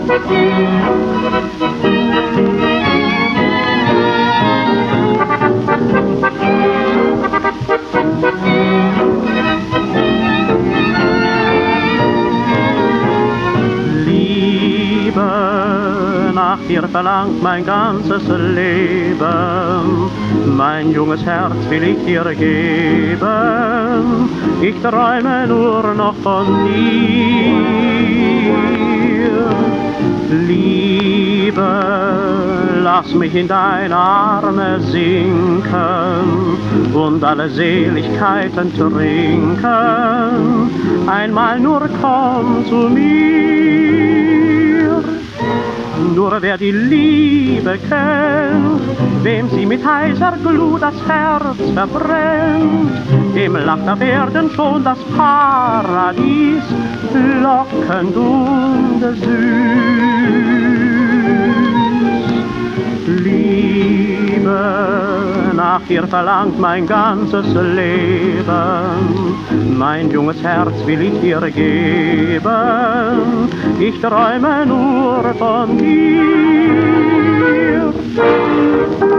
Nach dir verlangt mein ganzes Leben, mein junges Herz will ich dir geben, ich träume nur noch von dir. Liebe, lass mich in deine Arme sinken und alle Seligkeiten trinken, einmal nur komm zu mir. Nur wer die Liebe kennt, wem sie mit heißer Glut das Herz verbrennt, dem lacht auf Erden schon das Paradies lockend und süß. Liebe, nach dir verlangt mein ganzes Leben, mein junges Herz will ich dir geben, ich träume nur von dir.